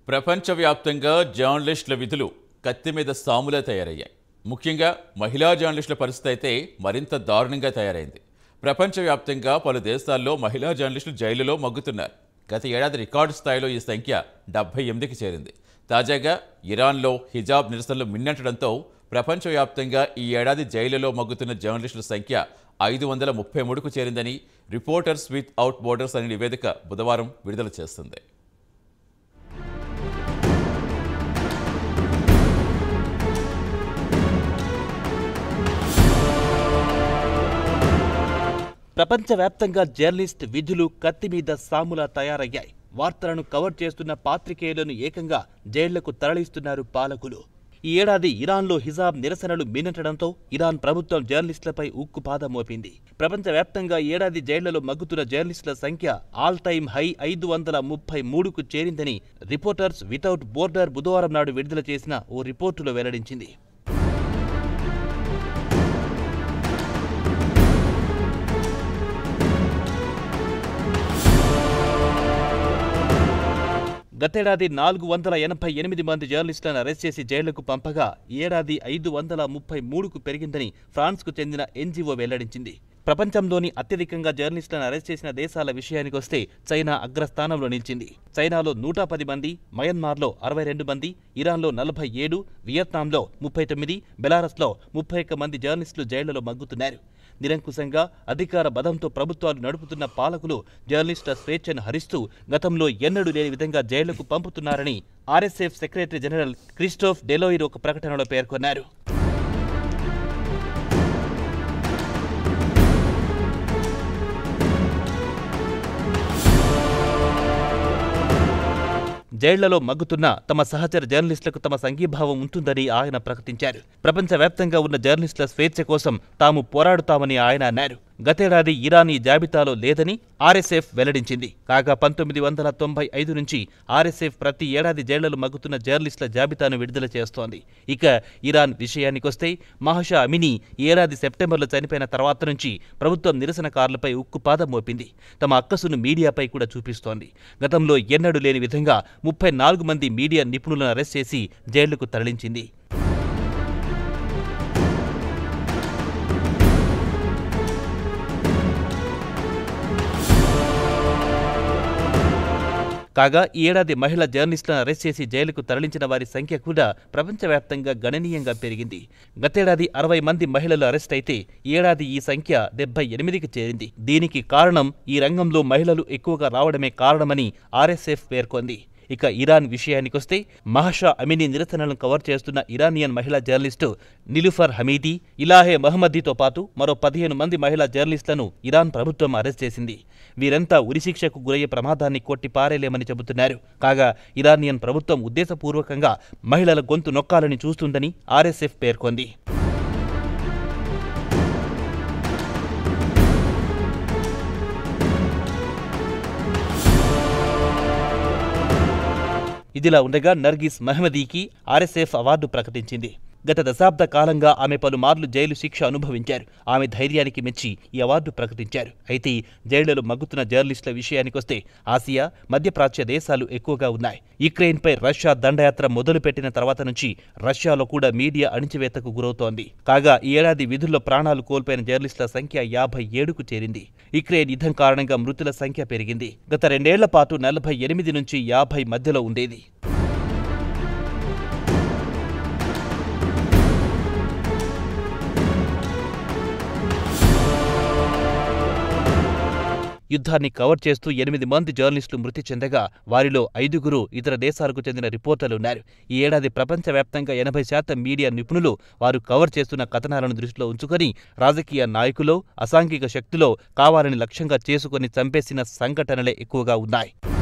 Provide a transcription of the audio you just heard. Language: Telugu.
ప్రపంచవ్యాప్తంగా జర్నలిస్టుల విధులు కత్తి మీద సాములా తయారయ్యాయి. ముఖ్యంగా మహిళా జర్నలిస్టుల పరిస్థితి అయితే మరింత దారుణంగా తయారైంది. ప్రపంచవ్యాప్తంగా పలు దేశాల్లో మహిళా జర్నలిస్టులు జైలులో మగ్గుతున్నారు. గత ఏడాది రికార్డు స్థాయిలో ఈ సంఖ్య 78కి చేరింది. తాజాగా ఇరాన్లో హిజాబ్ నిరసనలు మిన్నట్టడంతో ప్రపంచవ్యాప్తంగా ఈ ఏడాది జైలులో మగ్గుతున్న జర్నలిస్టుల సంఖ్య 533కు చేరిందని రిపోర్టర్స్ వితౌట్ బోర్డర్స్ అనే నివేదిక బుధవారం విడుదల చేస్తుంది. ప్రపంచవ్యాప్తంగా జర్నలిస్ట్ విధులు కత్తి మీద సాములా తయారయ్యాయి. వార్తలను కవర్ చేస్తున్న పాత్రికేయులను ఏకంగా జైళ్లకు తరలిస్తున్నారు పాలకులు. ఈ ఏడాది ఇరాన్లో హిజాబ్ నిరసనలు మిన్నటడంతో ఇరాన్ ప్రభుత్వం జర్నలిస్టులపై ఉక్కుపాదం మోపింది. ప్రపంచవ్యాప్తంగా ఏడాది జైళ్లలో మగ్గుతున్న జర్నలిస్టుల సంఖ్య ఆల్ టైమ్ హై 533కు చేరిందని రిపోర్టర్స్ వితౌట్ బోర్డర్ బుధవారం నాడు విడుదల చేసిన ఓ రిపోర్టులో వెల్లడించింది. గతేడాది 488 మంది జర్నలిస్టులను అరెస్ట్ చేసి జైళ్లకు పంపగా ఏడాది 533కు పెరిగిందని ఫ్రాన్స్కు చెందిన ఎన్జీఓ వెల్లడించింది. ప్రపంచంలోని అత్యధికంగా జర్నలిస్టులను అరెస్ట్ చేసిన దేశాల విషయానికొస్తే చైనా అగ్రస్థానంలో నిలిచింది. చైనాలో 110 మంది, మయన్మార్లో 62 మంది, ఇరాన్లో 47, వియత్నాంలో 39, బెలారస్లో 31 మంది జర్నలిస్టులు జైళ్లలో మగ్గుతున్నారు. నిరంకుశంగా అధికార బదంతో ప్రభుత్వాలు నడుపుతున్న పాలకులు జర్నలిస్టుల స్వేచ్ఛను హరిస్తూ గతంలో ఎన్నడూ లేని విధంగా జైళ్లకు పంపుతున్నారని RSF secretary general Christophe Deloire ఒక ప్రకటనలో పేర్కొన్నారు. జైళ్లలో మగ్గుతున్న తమ సహచర జర్నలిస్టులకు తమ సంఘీభావం ఉంటుందని ఆయన ప్రకటించారు. ప్రపంచవ్యాప్తంగా ఉన్న జర్నలిస్టుల స్వేచ్ఛ కోసం తాము పోరాడుతామని ఆయన అన్నారు. గతేడాది ఇరాన్ ఈ జాబితాలో లేదని ఆర్ఎస్ఎఫ్ వెల్లడించింది. కాగా 1995 నుంచి ఆర్ఎస్ఎఫ్ ప్రతి ఏడాది జైళ్లలో మగ్గుతున్న జర్నలిస్టుల జాబితాను విడుదల చేస్తోంది. ఇక ఇరాన్ విషయానికొస్తే మహషా అమినీ ఏడాది సెప్టెంబర్లో చనిపోయిన తర్వాత నుంచి ప్రభుత్వం నిరసనకారులపై ఉక్కుపాదం మోపింది. తమ అక్కసును మీడియాపై కూడా చూపిస్తోంది. గతంలో ఎన్నడూ లేని విధంగా 34 మంది మీడియా నిపుణులను అరెస్ట్ చేసి జైళ్లకు తరలించింది. కాగా ఈ ఏడాది మహిళా జర్నలిస్టులను అరెస్ట్ చేసి జైలుకు తరలించిన వారి సంఖ్య కూడా ప్రపంచవ్యాప్తంగా గణనీయంగా పెరిగింది. గతేడాది 60 మంది మహిళలు అరెస్ట్ అయితే ఈ ఏడాది ఈ సంఖ్య 78కి చేరింది. దీనికి కారణం ఈ రంగంలో మహిళలు ఎక్కువగా రావడమే కారణమని ఆర్ఎస్ఎఫ్ పేర్కొంది. ఇక ఇరాన్ విషయానికొస్తే మహషా అమినీ నిరసనలను కవర్ చేస్తున్న ఇరానియన్ మహిళా జర్నలిస్టు నిలుఫర్ హమీదీ, ఇలాహే మహమ్మదీతో పాటు మరో 15 మంది మహిళా జర్నలిస్టులను ఇరాన్ ప్రభుత్వం అరెస్ట్ చేసింది. వీరంతా ఉరిశిక్షకు గురయ్యే ప్రమాదాన్ని కొట్టి పారేలేమని చెబుతున్నారు. కాగా ఇరానియన్ ప్రభుత్వం ఉద్దేశపూర్వకంగా మహిళల గొంతు నొక్కాలని చూస్తుందని ఆర్ఎస్ఎఫ్ పేర్కొంది. ఇదిలా ఉండగా నర్గిస్ మహ్మదీకి ఆర్ఎస్ఎఫ్ అవార్డు ప్రకటించింది. గత దశాబ్ద కాలంగా ఆమె పలుమార్లు జైలు శిక్ష అనుభవించారు. ఆమె ధైర్యానికి మెచ్చి ఈ అవార్డు ప్రకటించారు. అయితే జైళ్లలో మగ్గుతున్న జర్నలిస్టుల విషయానికొస్తే ఆసియా, మధ్యప్రాచ్య దేశాలు ఎక్కువగా ఉన్నాయి. యుక్రెయిన్పై రష్యా దండయాత్ర మొదలుపెట్టిన తర్వాత నుంచి రష్యాలో కూడా మీడియా అణిచివేతకు గురవుతోంది. కాగా ఈ ఏడాది విధుల్లో ప్రాణాలు కోల్పోయిన జర్నలిస్టుల సంఖ్య 57కు చేరింది. యుక్రెయిన్ యుద్ధం కారణంగా మృతుల సంఖ్య పెరిగింది. గత 2 ఏళ్ల పాటు 48 నుంచి 50 మధ్యలో ఉండేది. యుద్ధాన్ని కవర్ చేస్తూ 8 మంది జర్నలిస్టులు మృతి చెందగా వారిలో 5గురు ఇతర దేశాలకు చెందిన రిపోర్టర్లున్నారు. ఈ ఏడాది ప్రపంచవ్యాప్తంగా 80% మీడియా నిపుణులు వారు కవర్ చేస్తున్న కథనాలను దృష్టిలో ఉంచుకొని రాజకీయ నాయకులో, అసాంఘిక శక్తులో కావాలని లక్ష్యంగా చేసుకుని చంపేసిన సంఘటనలే ఎక్కువగా ఉన్నాయి.